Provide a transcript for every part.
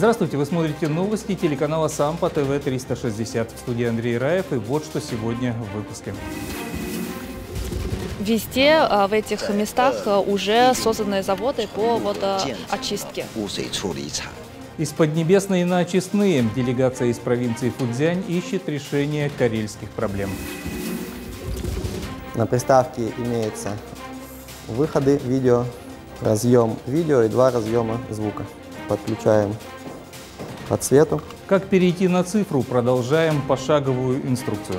Здравствуйте, вы смотрите новости телеканала Сампа ТВ 360. В студии Андрей Раев, и вот что сегодня в выпуске. Везде в этих местах уже созданы заводы по водоочистке. Из Поднебесной на очистные делегация из провинции Фудзянь ищет решение карельских проблем. На приставке имеются выходы видео, разъем видео и 2 разъема звука. Подключаем по цвету. Как перейти на цифру? Продолжаем пошаговую инструкцию.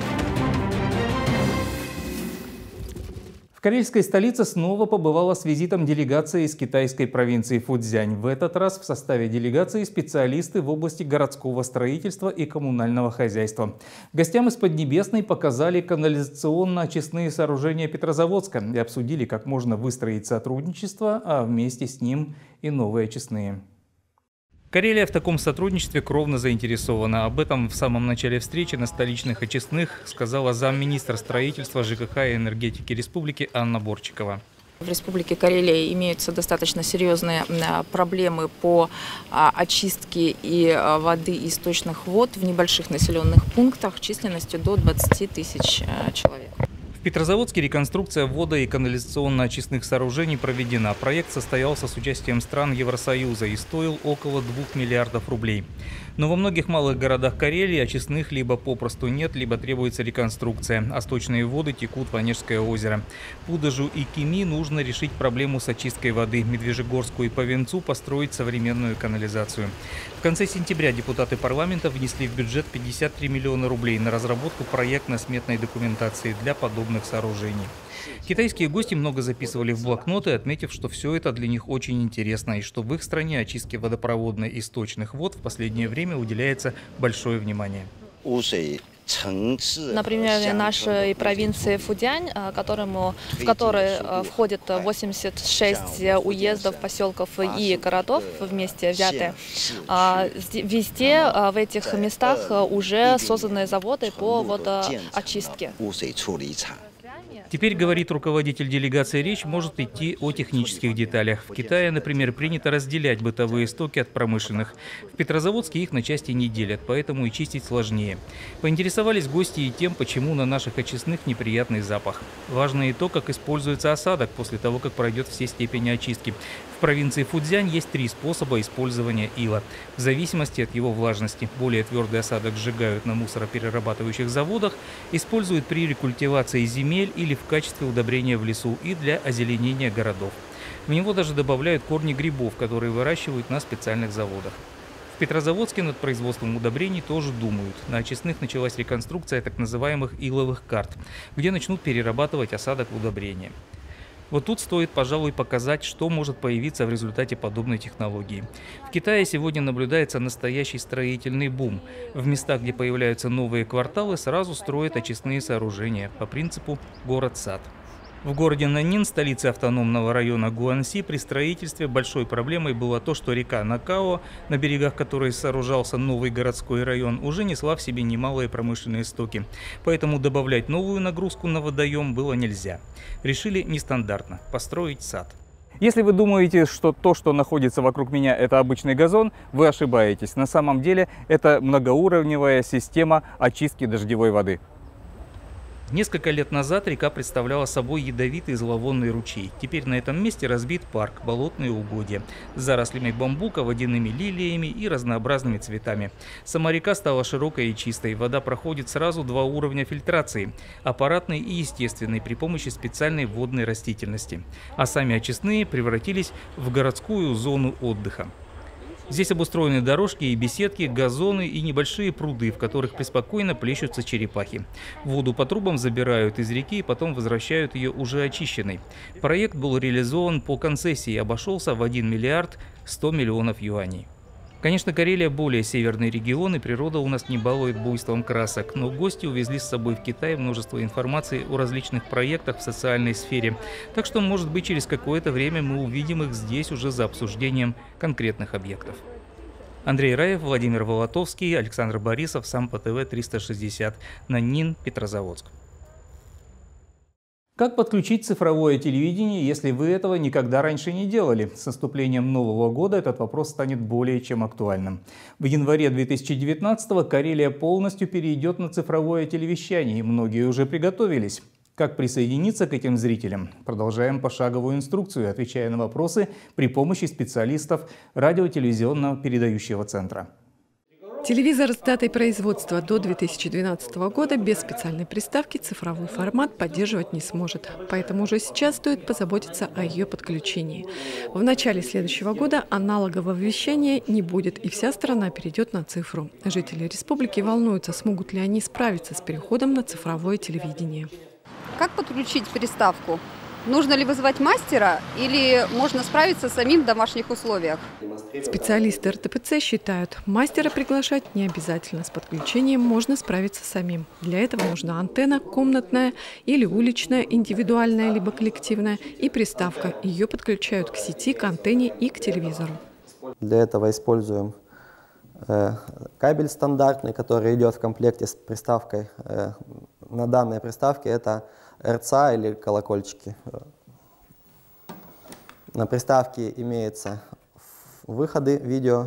В карельской столице снова побывала с визитом делегация из китайской провинции Фудзянь. В этот раз в составе делегации специалисты в области городского строительства и коммунального хозяйства. Гостям из Поднебесной показали канализационно-очистные сооружения Петрозаводска и обсудили, как можно выстроить сотрудничество, а вместе с ним и новые очистные. Карелия в таком сотрудничестве кровно заинтересована. Об этом в самом начале встречи на столичных очистных сказала замминистра строительства, ЖКХ и энергетики республики Анна Борчикова. В Республике Карелия имеются достаточно серьезные проблемы по очистке и воды и источных вод в небольших населенных пунктах численностью до 20 тысяч человек. В Петрозаводске реконструкция водо- и канализационно-очистных сооружений проведена. Проект состоялся с участием стран Евросоюза и стоил около 2 миллиардов рублей. Но во многих малых городах Карелии очистных либо попросту нет, либо требуется реконструкция, а сточные воды текут в Онежское озеро. Пудожу и Кими нужно решить проблему с очисткой воды. Медвежьегорску и Повенцу построить современную канализацию. В конце сентября депутаты парламента внесли в бюджет 53 миллиона рублей на разработку проектно-сметной документации для подобных сооружений. Китайские гости много записывали в блокноты, отметив, что все это для них очень интересно и что в их стране очистке водопроводной и сточных вод в последнее время уделяется большое внимание. Например, нашей провинции Фудзянь, в которой входит 86 уездов, поселков и городов вместе взятые, везде в этих местах уже созданы заводы по водоочистке. Теперь, говорит руководитель делегации, речь может идти о технических деталях. В Китае, например, принято разделять бытовые стоки от промышленных. В Петрозаводске их на части не делят, поэтому и чистить сложнее. Поинтересовались гости и тем, почему на наших очистных неприятный запах. Важно и то, как используется осадок после того, как пройдет все степени очистки. В провинции Фудзянь есть 3 способа использования ила. В зависимости от его влажности. Более твердый осадок сжигают на мусороперерабатывающих заводах, используют при рекультивации земель или в качестве удобрения в лесу и для озеленения городов. В него даже добавляют корни грибов, которые выращивают на специальных заводах. В Петрозаводске над производством удобрений тоже думают. На очистных началась реконструкция так называемых иловых карт, где начнут перерабатывать осадок в удобрения. Вот тут стоит, пожалуй, показать, что может появиться в результате подобной технологии. В Китае сегодня наблюдается настоящий строительный бум. В местах, где появляются новые кварталы, сразу строят очистные сооружения по принципу «город-сад». В городе Наньнин, столице автономного района Гуанси, при строительстве большой проблемой было то, что река Накао, на берегах которой сооружался новый городской район, уже несла в себе немалые промышленные стоки. Поэтому добавлять новую нагрузку на водоем было нельзя. Решили нестандартно – построить сад. Если вы думаете, что то, что находится вокруг меня, это обычный газон, вы ошибаетесь. На самом деле это многоуровневая система очистки дождевой воды. Несколько лет назад река представляла собой ядовитый зловонный ручей. Теперь на этом месте разбит парк, болотные угодья, с зарослями бамбука, водяными лилиями и разнообразными цветами. Сама река стала широкой и чистой. Вода проходит сразу 2 уровня фильтрации – аппаратный и естественный, при помощи специальной водной растительности. А сами очистные превратились в городскую зону отдыха. Здесь обустроены дорожки и беседки, газоны и небольшие пруды, в которых преспокойно плещутся черепахи. Воду по трубам забирают из реки и потом возвращают ее уже очищенной. Проект был реализован по концессии и обошелся в 1 миллиард 100 миллионов юаней. Конечно, Карелия более северный регион, и природа у нас не балует буйством красок, но гости увезли с собой в Китай множество информации о различных проектах в социальной сфере. Так что, может быть, через какое-то время мы увидим их здесь уже за обсуждением конкретных объектов. Андрей Раев, Владимир Волотовский, Александр Борисов, Сампа ТВ 360, Наньнин, Петрозаводск. Как подключить цифровое телевидение, если вы этого никогда раньше не делали? С наступлением Нового года этот вопрос станет более чем актуальным. В январе 2019-го Карелия полностью перейдет на цифровое телевещание, и многие уже приготовились. Как присоединиться к этим зрителям? Продолжаем пошаговую инструкцию, отвечая на вопросы при помощи специалистов радио-телевизионного передающего центра. Телевизор с датой производства до 2012 года без специальной приставки цифровой формат поддерживать не сможет. Поэтому уже сейчас стоит позаботиться о ее подключении. В начале следующего года аналогового вещания не будет, и вся страна перейдет на цифру. Жители республики волнуются, смогут ли они справиться с переходом на цифровое телевидение. Как подключить приставку? Нужно ли вызывать мастера или можно справиться самим в домашних условиях? Специалисты РТПЦ считают, мастера приглашать не обязательно. С подключением можно справиться самим. Для этого нужна антенна комнатная или уличная, индивидуальная либо коллективная, и приставка. Ее подключают к сети, к антенне и к телевизору. Для этого используем кабель стандартный, который идет в комплекте с приставкой. На данной приставке это РЦА или колокольчики. На приставке имеются выходы видео,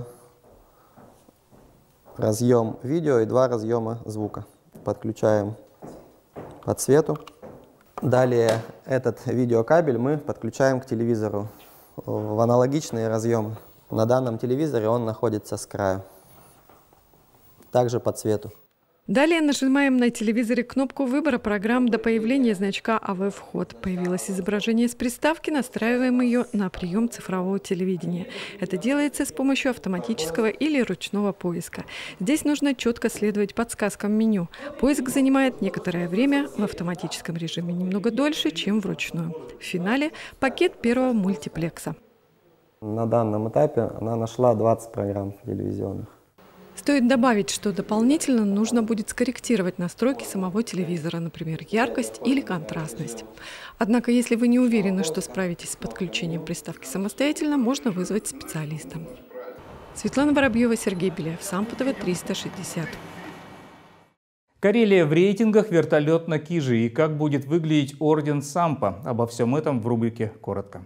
разъем видео и 2 разъема звука. Подключаем по цвету. Далее этот видеокабель мы подключаем к телевизору в аналогичные разъемы. На данном телевизоре он находится с краю. Также по цвету. Далее нажимаем на телевизоре кнопку выбора программ до появления значка АВ-вход. Появилось изображение с приставки, настраиваем ее на прием цифрового телевидения. Это делается с помощью автоматического или ручного поиска. Здесь нужно четко следовать подсказкам меню. Поиск занимает некоторое время, в автоматическом режиме немного дольше, чем вручную. В финале пакет первого мультиплекса. На данном этапе она нашла 20 программ телевизионных. Стоит добавить, что дополнительно нужно будет скорректировать настройки самого телевизора, например, яркость или контрастность. Однако, если вы не уверены, что справитесь с подключением приставки самостоятельно, можно вызвать специалиста. Светлана Воробьева, Сергей Беляев, СамПТВ 360. Карелия в рейтингах, вертолет на Кижи. И как будет выглядеть орден Сампа? Обо всем этом в рубрике «Коротко».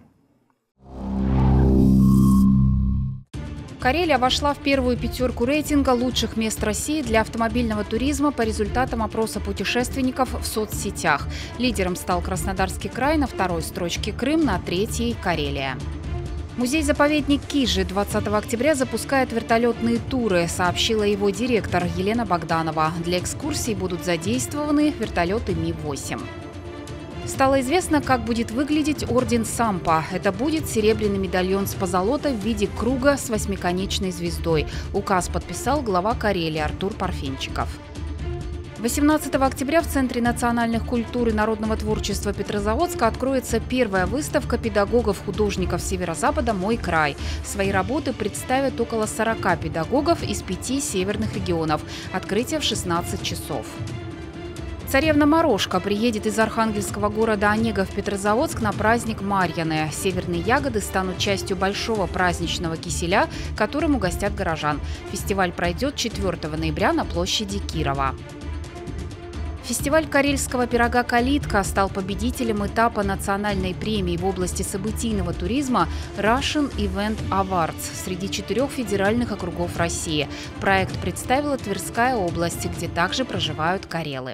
Карелия вошла в первую пятерку рейтинга лучших мест России для автомобильного туризма по результатам опроса путешественников в соцсетях. Лидером стал Краснодарский край, на второй строчке Крым, на третьей – Карелия. Музей-заповедник Кижи 20 октября запускает вертолетные туры, сообщила его директор Елена Богданова. Для экскурсий будут задействованы вертолеты Ми-8. Стало известно, как будет выглядеть орден Сампа. Это будет серебряный медальон с позолотой в виде круга с 8-конечной звездой. Указ подписал глава Карелии Артур Парфенчиков. 18 октября в Центре национальных культур и народного творчества Петрозаводска откроется первая выставка педагогов-художников Северо-Запада «Мой край». Свои работы представят около 40 педагогов из 5 северных регионов. Открытие в 16 часов. Царевна Морошка приедет из архангельского города Онега в Петрозаводск на праздник Марьяны. Северные ягоды станут частью большого праздничного киселя, которым угостят горожан. Фестиваль пройдет 4 ноября на площади Кирова. Фестиваль карельского пирога «Калитка» стал победителем этапа национальной премии в области событийного туризма Russian Event Awards среди 4 федеральных округов России. Проект представила Тверская область, где также проживают карелы.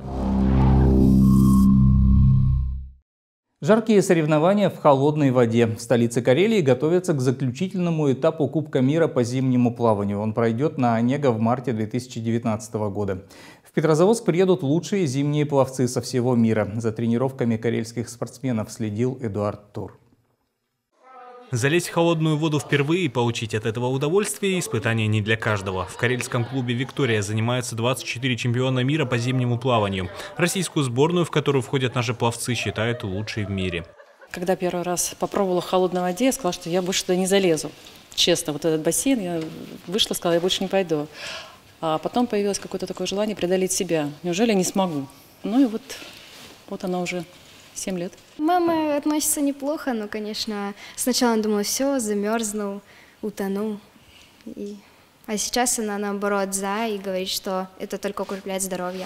Жаркие соревнования в холодной воде. В столице Карелии готовятся к заключительному этапу Кубка мира по зимнему плаванию. Он пройдет на Онега в марте 2019 года. В Петрозаводск приедут лучшие зимние пловцы со всего мира. За тренировками карельских спортсменов следил Эдуард Тур. Залезть в холодную воду впервые и получить от этого удовольствие – испытание не для каждого. В карельском клубе «Виктория» занимаются 24 чемпиона мира по зимнему плаванию. Российскую сборную, в которую входят наши пловцы, считают лучшей в мире. Когда первый раз попробовала в холодной воде, я сказала, что я больше туда не залезу. Честно, вот этот бассейн, я вышла, сказала, я больше не пойду. А потом появилось какое-то такое желание преодолеть себя. Неужели не смогу? Ну и вот она уже 7 лет. Мама относится неплохо, но, конечно, сначала она думала, все, замерзну, утону. А сейчас она, наоборот, за и говорит, что это только укрепляет здоровье.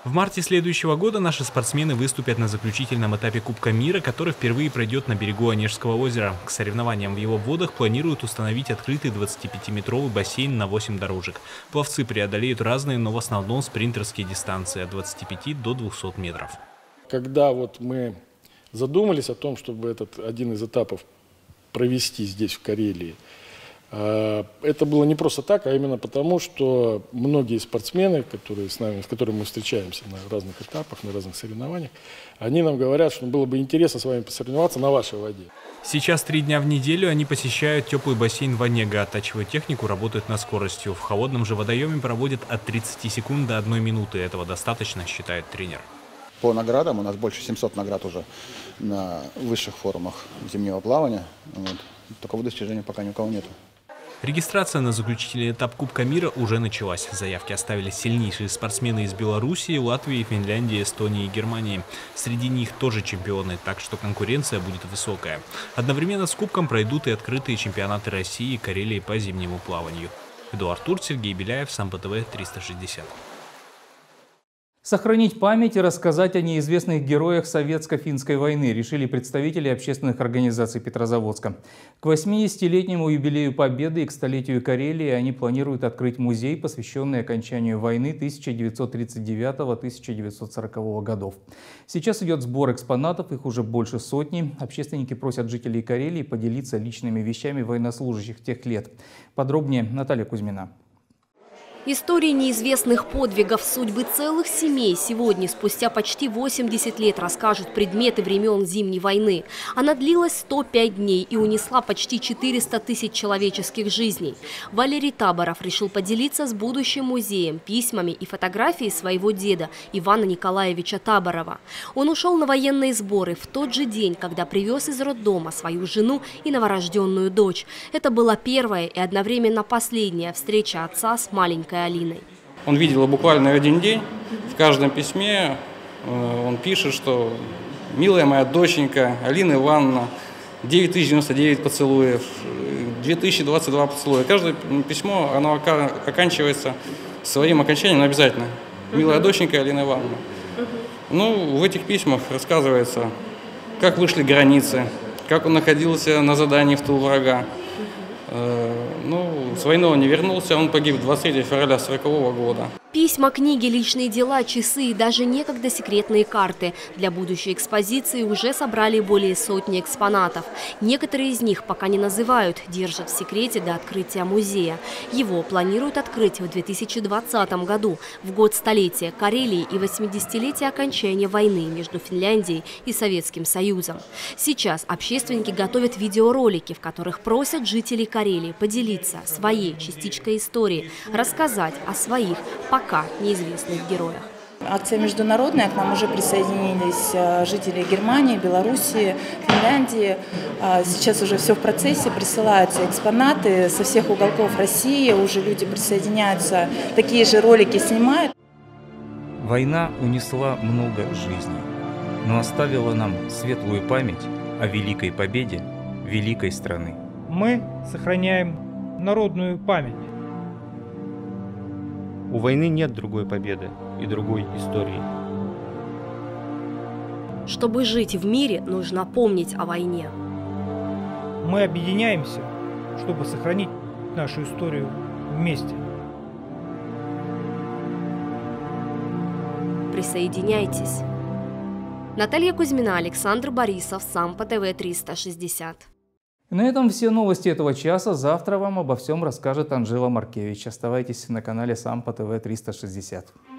В марте следующего года наши спортсмены выступят на заключительном этапе Кубка мира, который впервые пройдет на берегу Онежского озера. К соревнованиям в его водах планируют установить открытый 25-метровый бассейн на 8 дорожек. Пловцы преодолеют разные, но в основном спринтерские дистанции от 25 до 200 метров. Когда вот мы задумались о том, чтобы этот один из этапов провести здесь, в Карелии, это было не просто так, а именно потому, что многие спортсмены, с которыми мы встречаемся на разных этапах, на разных соревнованиях, они нам говорят, что было бы интересно с вами посоревноваться на вашей воде. Сейчас 3 дня в неделю они посещают теплый бассейн Ванега, оттачивают технику, работают над скоростью. В холодном же водоеме проводят от 30 секунд до 1 минуты. Этого достаточно, считает тренер. По наградам у нас больше 700 наград уже на высших форумах зимнего плавания. Такого достижения пока ни у кого нет. Регистрация на заключительный этап Кубка мира уже началась. Заявки оставили сильнейшие спортсмены из Белоруссии, Латвии, Финляндии, Эстонии и Германии. Среди них тоже чемпионы, так что конкуренция будет высокая. Одновременно с Кубком пройдут и открытые чемпионаты России и Карелии по зимнему плаванию. Эдуард Турт, Сергей Беляев, СамПТВ 360. Сохранить память и рассказать о неизвестных героях Советско-финской войны решили представители общественных организаций Петрозаводска. К 80-летнему юбилею Победы и к столетию Карелии они планируют открыть музей, посвященный окончанию войны 1939-1940 годов. Сейчас идет сбор экспонатов, их уже больше сотни. Общественники просят жителей Карелии поделиться личными вещами военнослужащих тех лет. Подробнее Наталья Кузьмина. Истории неизвестных подвигов, судьбы целых семей сегодня, спустя почти 80 лет, расскажут предметы времен Зимней войны. Она длилась 105 дней и унесла почти 400 тысяч человеческих жизней. Валерий Таборов решил поделиться с будущим музеем письмами и фотографией своего деда Ивана Николаевича Таборова. Он ушел на военные сборы в тот же день, когда привез из роддома свою жену и новорожденную дочь. Это была первая и одновременно последняя встреча отца с маленькой Алиной. Он видел буквально один день. В каждом письме он пишет, что «Милая моя доченька Алина Ивановна, 9099 поцелуев, 2022 поцелуя». Каждое письмо оно оканчивается своим окончанием обязательно. «Милая доченька Алина Ивановна». Ну, в этих письмах рассказывается, как вышли границы, как он находился на задании в тыл врага. С войны он не вернулся, он погиб 23 февраля 1940 года. Письма, книги, личные дела, часы и даже некогда секретные карты. Для будущей экспозиции уже собрали более сотни экспонатов. Некоторые из них пока не называют, держат в секрете до открытия музея. Его планируют открыть в 2020 году, в год столетия Карелии и 80-летия окончания войны между Финляндией и Советским Союзом. Сейчас общественники готовят видеоролики, в которых просят жителей Карелии поделиться своей частичкой истории, рассказать о своих пока неизвестных героях. Акция международная, к нам уже присоединились жители Германии, Белоруссии, Финляндии. Сейчас уже все в процессе, присылаются экспонаты со всех уголков России, уже люди присоединяются, такие же ролики снимают. Война унесла много жизней, но оставила нам светлую память о великой победе великой страны. Мы сохраняем народную память. У войны нет другой победы и другой истории. Чтобы жить в мире, нужно помнить о войне. Мы объединяемся, чтобы сохранить нашу историю вместе. Присоединяйтесь. Наталья Кузьмина, Александр Борисов, СамПТВ 360. На этом все новости этого часа. Завтра вам обо всем расскажет Анжела Маркевич. Оставайтесь на канале СамПТВ 360.